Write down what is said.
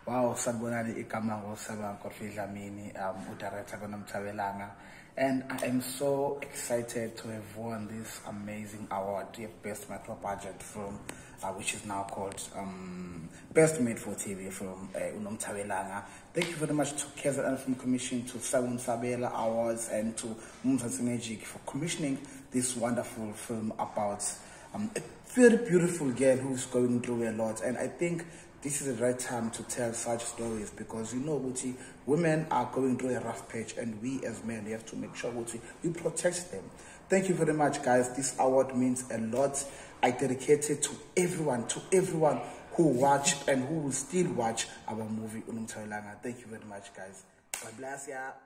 Wow, sanibonani igama ngosaba Godfrey Dlamini, udirector kaNomthawelanga, and I am so excited to have won this amazing award, the best micro budget film, which is now called Best Made for TV film, uNomthawelanga. Thank you very much to KZN Film Commission, to Sawun Sabela Awards, and to Mumzansi Magic for commissioning this wonderful film about a very beautiful girl who's going through a lot. And I think this is the right time to tell such stories, because you know, Uti, women are going through a rough patch, and we as men have to make sure Uti, we protect them. Thank you very much, guys. This award means a lot. I dedicate it to everyone who watched and who will still watch our movie uNomthawelanga. Thank you very much, guys. God bless ya.